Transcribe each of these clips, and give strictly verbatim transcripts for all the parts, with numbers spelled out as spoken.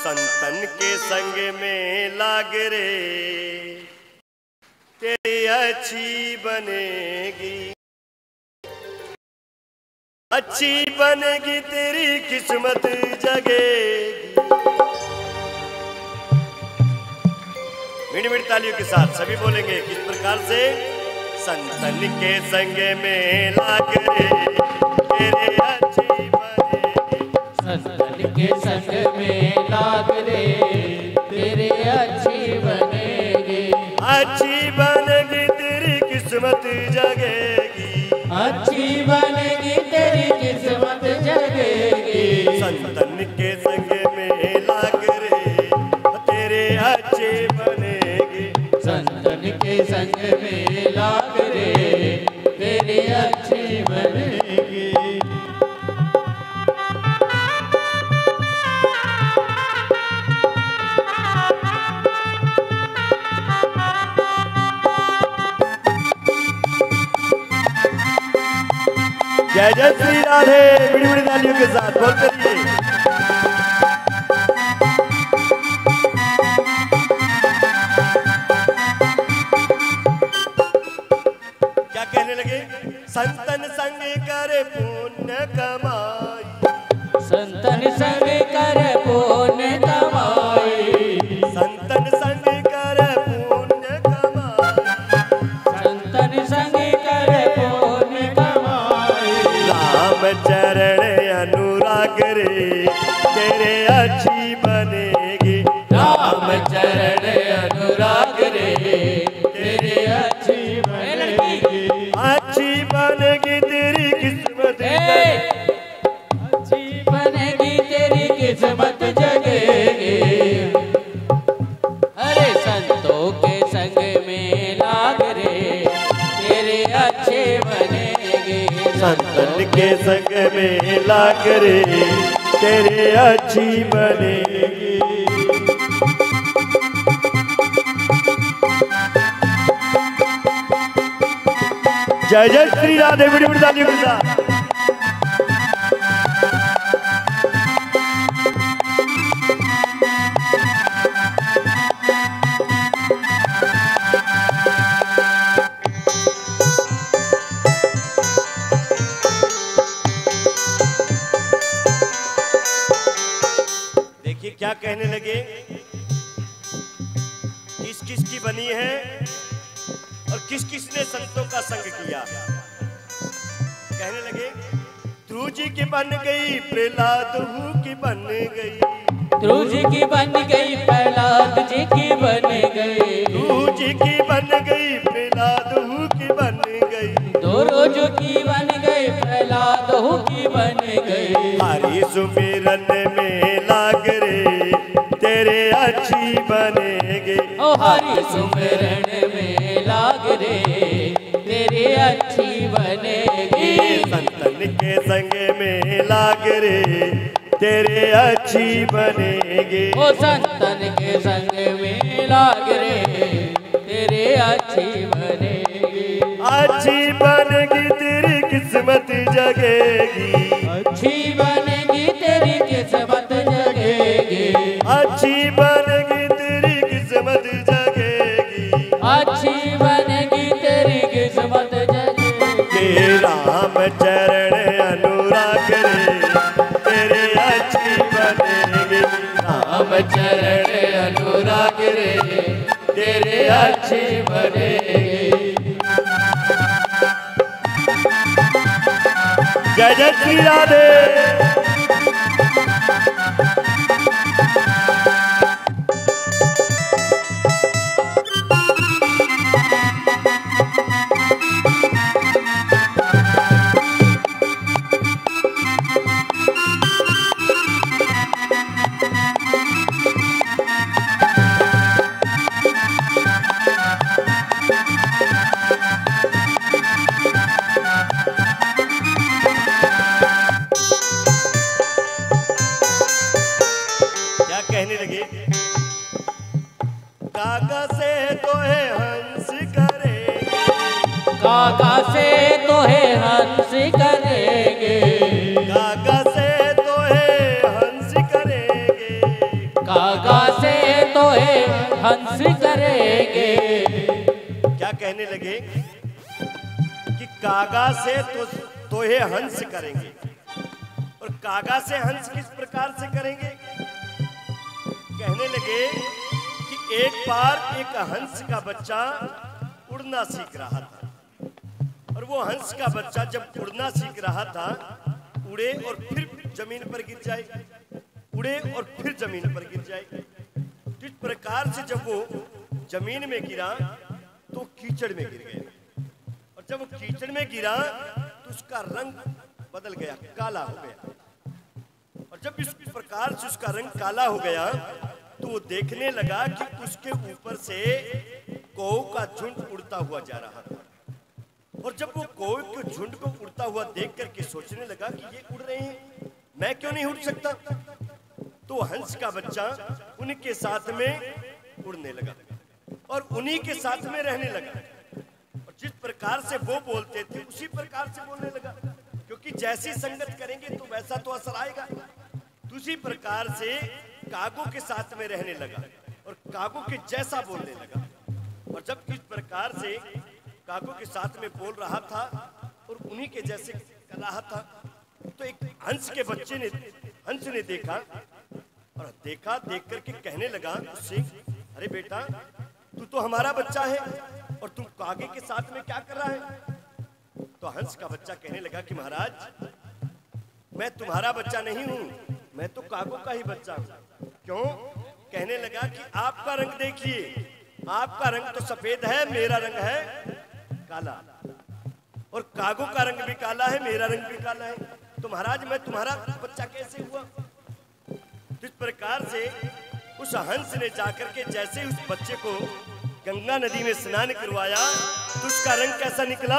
संतन के संग में लाग रे तेरी अच्छी बनेगी, अच्छी बनेगी तेरी किस्मत जगेगी। मीठी मीठी तालियों के साथ सभी बोलेंगे किस प्रकार से। संतन के संग में लाग रे तेरे अच्छी बनेगी, संतन के संग में लाग रे तेरे अच्छी बनेगी, अच्छी बनेगी तेरी किस्मत जगेगी, अच्छी बनेगी तेरी किस्मत जगेगी। संतन के संग में लाग रे तेरे अच्छे बनेगी, संतन के संग में लाग रे तेरी अच्छी बनेगी। जय जय श्री राधे। बड़ी बड़ी तालियों के साथ बोल करिए। क्या कहने लगे? संतन संग करे पुण्य कमाई, संतन संग कर पुण्य कमाई, संतन संग करे पुण्य कमाई, संतन संग कर पुण्य कमाई। राम चरण अनुराग रे तेरे अच्छी बनेगी, राम चरण अनुराग रे तेरे अच्छी बनेगी, अच्छी बनेगी तेरी किस्मत अच्छी बनेगी तेरी किस्मत जगेगी। अरे संतों के संग में लाग रे तेरे अच्छे बनेगी, संतन के संग में लाग रे तेरे अच्छी बनेगी। जय जय श्री राधे। बड़ी बड़ी तालियों के साथ। देखिए क्या कहने लगे, किस किस की बनी है और किस किस ने संतों का संग किया। कहने लगे ध्रुव जी की बन गई प्रहलाद हूँ की बन गई, ध्रुव जी की बन गई प्रहलाद जी की बन गई, ध्रुव जी की बन गई प्रहलाद हूँ की बन गई, दो रोजों की बन गई प्रहलाद हूँ की बन गई। हरि सुमिरन में लाग रे तेरे अच्छी बनेगी, ओ हरि सुमिरन में लाग रे तेरी अच्छी बनेगी, संतन के संग में लाग रे तेरे अच्छी बनेगी, ओ संतन के संग में लाग रे तेरे अच्छी बनेगी, अच्छी बनेगी तेरी किस्मत जगेगी, अच्छी बनेगी तेरी किस्मत जगेगी, अच्छी बनेगी तेरी किस्मत जगेगी, अच्छी बनेगी तेरी किस्मत जगेगी। के राम चरण अनुराग रे तेरे अच्छी बनेगी, राम चरण अनुराग रे तेरे अच्छी बनेगी। जय जय श्री राधे। कहने लगे काका से तो है हंस करेंगे, काका से तो है हंस करेंगे, काका से तो है हंस करेंगे, कागा से तो है हंस करेंगे। क्या कहने लगे कि कागा से तो तोहे हंस करेंगे। और कागा से हंस किस प्रकार से करेंगे? कहने लगे कि एक बार एक हंस का बच्चा उड़ना सीख रहा था, और वो हंस का बच्चा जब उड़ना सीख रहा था, उड़े और फिर जमीन पर गिर जाए, उड़े और फिर जमीन पर गिर जाए। इस प्रकार से जब वो जमीन में गिरा तो कीचड़ में गिर गया, और जब वो कीचड़ में गिरा तो उसका रंग बदल गया, काला हो गया। और जब इस प्रकार से उसका रंग काला हो गया तो वो देखने लगा कि उसके ऊपर से कौ का झुंड उड़ता हुआ जा रहा था। और जब वो कौ के झुंड को उड़ता हुआ देख करके सोचने लगा कि ये उड़ रहे हैं, मैं क्यों नहीं उड़ सकता? तो हंस का बच्चा उनके साथ में उड़ने लगा और उन्हीं के साथ में रहने लगा। और जिस प्रकार से वो बोलते थे उसी प्रकार से बोलने लगा, क्योंकि जैसी संगत करेंगे तो वैसा तो असर आएगा। उसी प्रकार से कागों के साथ में रहने लगा और कागों के जैसा बोलने लगा। और जब किस प्रकार से कागों के साथ में बोल रहा था और उन्हीं के जैसे कर रहा था, तो एक हंस के बच्चे ने हंस ने देखा, और देखा देख करके कहने लगा उससे, अरे बेटा तू तो हमारा बच्चा है और तू कागे के साथ में क्या कर रहा है? तो हंस का बच्चा कहने लगा कि महाराज मैं तुम्हारा बच्चा नहीं हूं, मैं तो कागों का ही बच्चा हूं। क्यों? कहने लगा कि आपका रंग देखिए, आपका रंग तो सफेद है, मेरा रंग है काला, और कागों का रंग भी काला है, मेरा रंग भी काला है, तो महाराज मैं तुम्हारा बच्चा कैसे हुआ? इस प्रकार से उस हंस ने जाकर के जैसे उस बच्चे को गंगा नदी में स्नान करवाया तो उसका रंग कैसा निकला?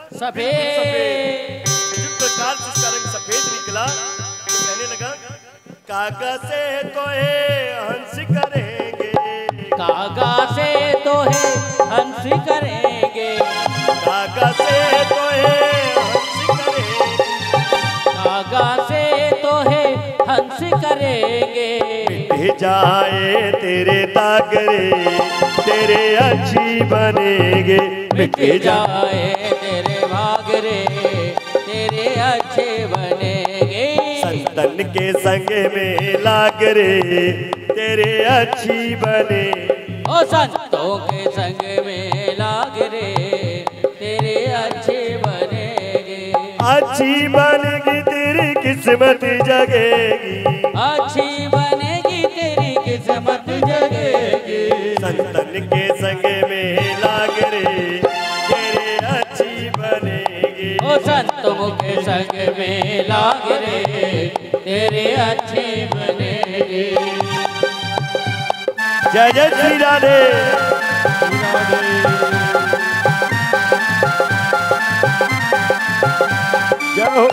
सफेद। जिस प्रकार से उसका रंग सफेद निकला तो कहने लगा कागा से तो है हंस करेंगे, कागा से तो है हंस करेंगे, कागा से तो है हंस करेंगे, कागा से तो है हंस करेंगे। मिट जाए तेरे तागरे तेरे अच्छी बनेंगे, मिट जाए तेरे भागरे तेरे अच्छे बनेंगे। संतन के संग में लाग रे तेरे अच्छी बने, ओ संतों के संग में लाग रे तेरे अच्छे बनेंगे। अच्छी बनेगी तेरी किस्मत जगेगी, अच्छी बनेगी तेरी किस्मत जगेगी। संतन के संग में लाग रे तेरे अच्छी बनेगी, ओ संतों के संग में लाग रे तेरे अच्छे बनेंगे। जय जय श्री राधे। जय हो।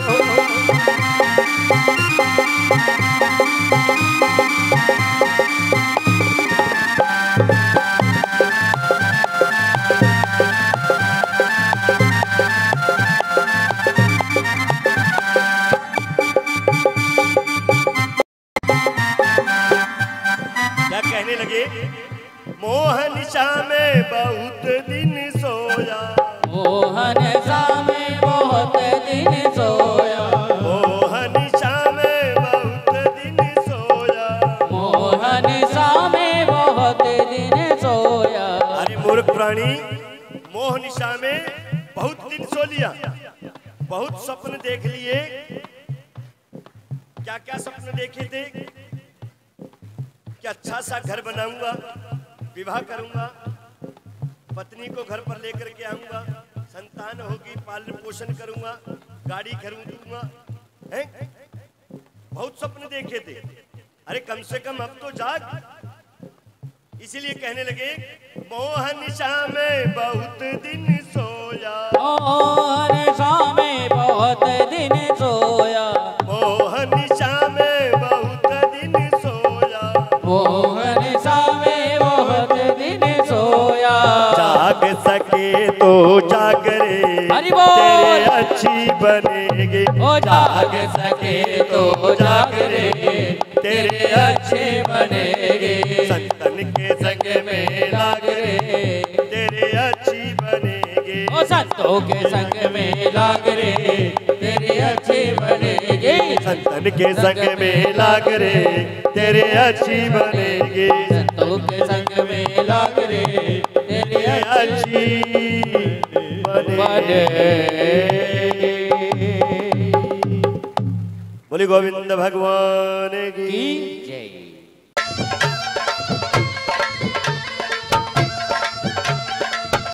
क्या कहने लगे? मोहन शाह में बहुत दिन सोया, मोहन शाह में बहुत दिन सोया, मोहन शाह में बहुत दिन सोया, मोहन शाह में बहुत दिन सोया। अरे मूर्ख प्राणी, मोहन शाह में बहुत दिन सो लिया, बहुत सपने देख लिए। क्या क्या सपने देखे थे? कि अच्छा सा घर बनाऊंगा, विवाह करूंगा, पत्नी को घर पर लेकर के आऊंगा, संतान होगी, पालन पोषण करूंगा, गाड़ी खरीदूंगा, हैं? बहुत सपने देखे थे। अरे कम से कम अब तो जाग। इसीलिए कहने लगे मोहन शाह में बहुत दिन सोया, मोहन शाह में बहुत दिन सोया, मोहन शाह में बहुत दिन सोया, मोहन शाह में बहुत दिन सोया। जाग सके तो जाग रे हरि बोल। तेरे अच्छी बनेगी, ओ जाग सके तो जाग रे तेरे अच्छे बनेंगे। संतन के संग में लाग रे तेरे अच्छी बनेगी। ओ संतों के संग में लाग रे तेरे अच्छे बनेगी। संतन के संग में लाग रे तेरे अच्छी बनेगी। संतों के संग में लाग रे तेरे अच्छी बनेगी। बोली गोविंद भगवान की जय।